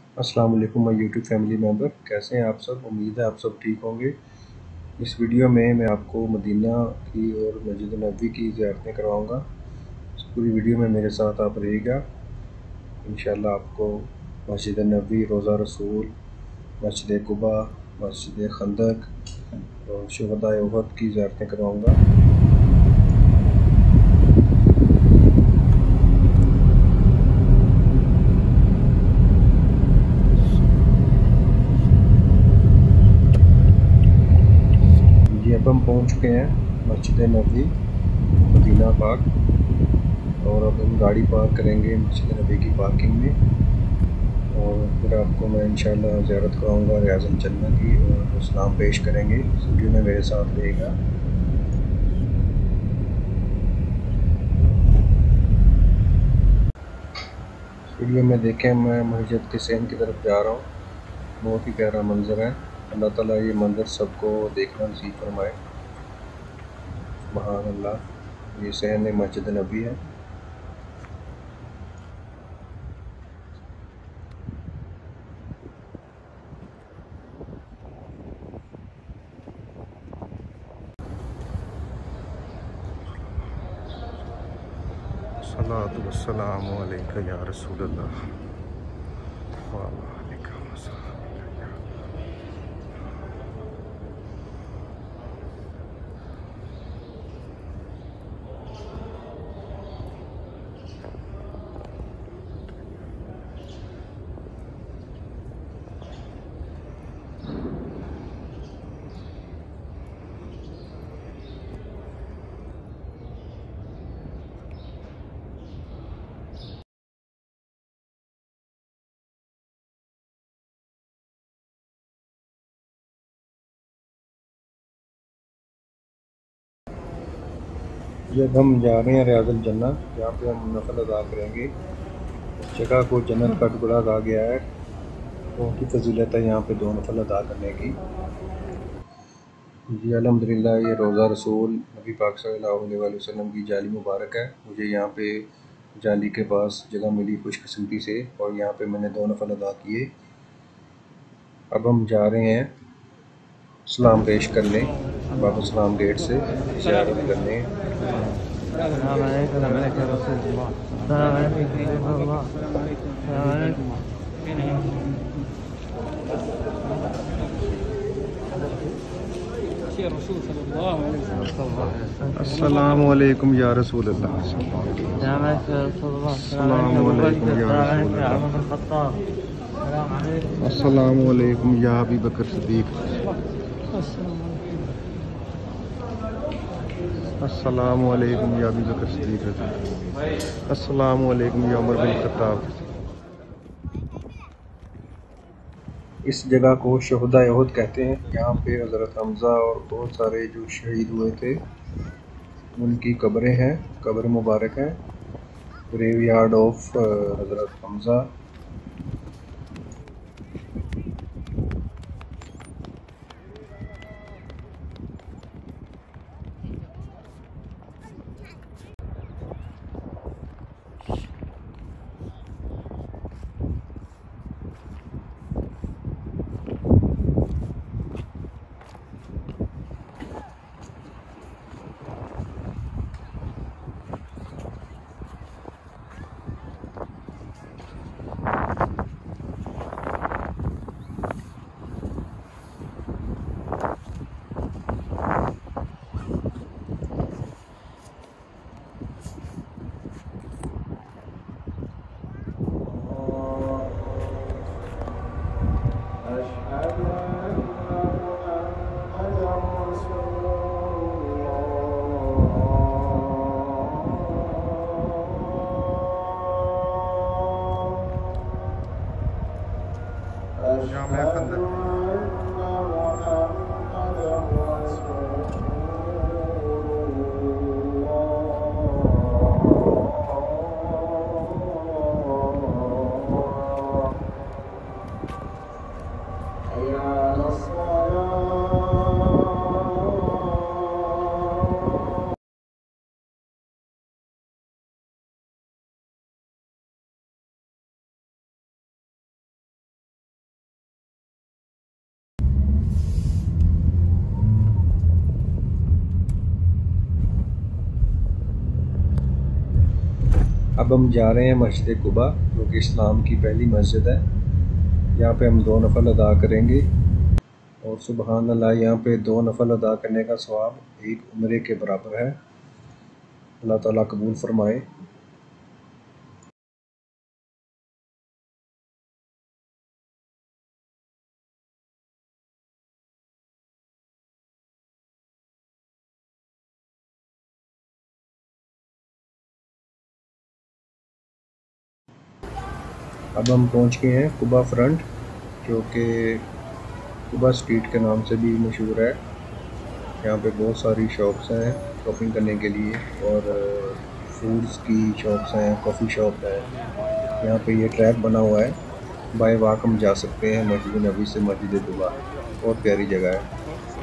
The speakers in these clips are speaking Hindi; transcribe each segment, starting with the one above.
अस्सलाम वालेकुम माय यूट्यूब फैमिली मेम्बर, कैसे हैं आप सब। उम्मीद है आप सब ठीक होंगे। इस वीडियो में मैं आपको मदीना की और मस्जिद नबवी की ज़ियारतें करवाऊंगा। इस पूरी वीडियो में मेरे साथ आप रहिएगा। इंशाल्लाह आपको मस्जिद नबवी, रोज़ा रसूल, मस्जिद कुबा, मस्जिद खंदक और शुहदाए उहद की ज़ियारतें करवाऊंगा। जी अब हम पहुंच चुके हैं मस्जिद नबवी मदीना पाक, और अब हम गाड़ी पार्क करेंगे मस्जिद नबी की पार्किंग में, और फिर आपको मैं इंशाल्लाह ज़ियारत कराऊंगा रियाज़ुल जन्नह की, और सलाम पेश करेंगे। इस वीडियो में मेरे साथ रहेगा। वीडियो में देखें, मैं मस्जिद के सेन की तरफ जा रहा हूँ। बहुत ही प्यारा मंज़र है। अल्लाह ताला ये मंज़र सबको देखना नसीब फरमाए। सुभान अल्लाह। ये सेन मस्जिद नबी है। सल्लल्लाहु वस्सलामु अलैका या रसूलल्लाह। जब हम जा रहे हैं रियाज़ुल जन्नह, जहाँ पे हम नफल अदा करेंगे। इस जगह को जन्नत का टुकड़ा कहा गया है। बहुत ही फजीलत है यहाँ पे दो नफल अदा करने की। जी अल्हम्दुलिल्लाह, ये रोज़ा रसूल नबी पाक सल्लल्लाहु अलैहि वसल्लम की जाली मुबारक है। मुझे यहाँ पे जाली के पास जगह मिली खुशकिस्मती से, और यहाँ पे मैंने दो नफल अदा किए। अब हम जा रहे हैं सलाम पेश करने बाबा सलाम गेट से ज़ियारत करने। السلام عليك يا رسول الله. السلام عليك يا رسول الله. السلام عليكم. अस्सलामु अलैकुम या रसूल अल्लाह। السلام عليك يا رسول الله. अस्सलामु अलैकुम या रसूल يا عمر अल्लाह। بن الخطاب. السلام عليكم. अस्सलामु अलैकुम या अबी बकर सिद्दीक। अस्सलामु अलैकुम या अबी बकर सिद्दीक। अस्सलामु अलैकुम या उमर बिन खत्ताब। इस जगह को शुहदाए उहद कहते हैं। यहाँ पे हज़रत हमज़ा और बहुत सारे जो शहीद हुए थे उनकी कब्रें हैं, कब्र मुबारक है। ग्रेव यार्ड ऑफ हज़रत हमज़ा। जामिया खंदक। अब हम जा रहे हैं मस्जिद कुबा, जो कि इस्लाम की पहली मस्जिद है। यहाँ पे हम 2 नफल अदा करेंगे और सुबहान अल्लाह, यहाँ पे 2 नफल अदा करने का सवाब एक उम्रे के बराबर है। अल्लाह ताला कबूल फरमाए। अब हम पहुँच गए हैं कुबा फ्रंट, जो कि कुबा स्ट्रीट के नाम से भी मशहूर है। यहाँ पे बहुत सारी शॉप्स हैं शॉपिंग करने के लिए, और फूड्स की शॉप्स हैं, कॉफ़ी शॉप है। यहाँ पे ये ट्रैक बना हुआ है, बाय वॉक हम जा सकते हैं मस्जिद नबी से मस्जिद कुबा। बहुत प्यारी जगह है।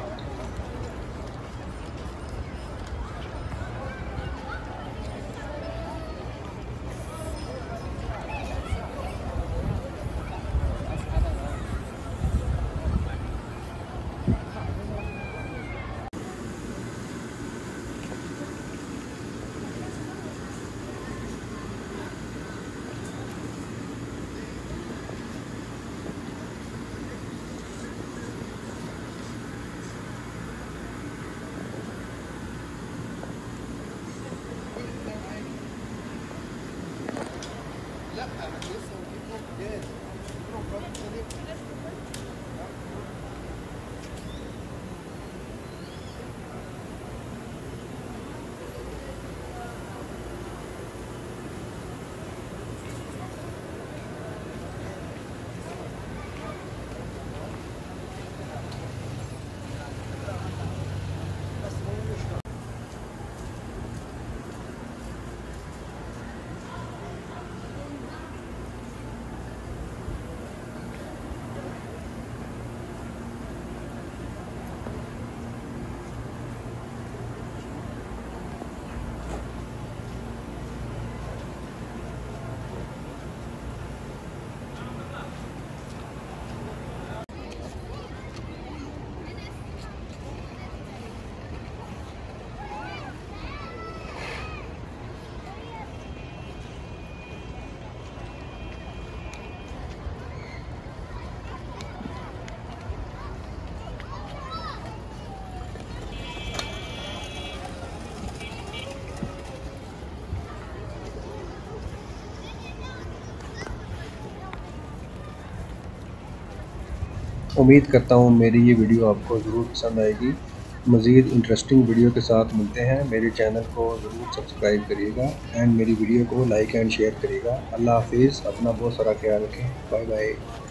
उम्मीद करता हूँ मेरी ये वीडियो आपको ज़रूर पसंद आएगी। मज़ीद इंटरेस्टिंग वीडियो के साथ मिलते हैं। मेरे चैनल को ज़रूर सब्सक्राइब करिएगा एंड मेरी वीडियो को लाइक एंड शेयर करिएगा। अल्लाह हाफिज़। अपना बहुत सारा ख्याल रखें। Bye bye.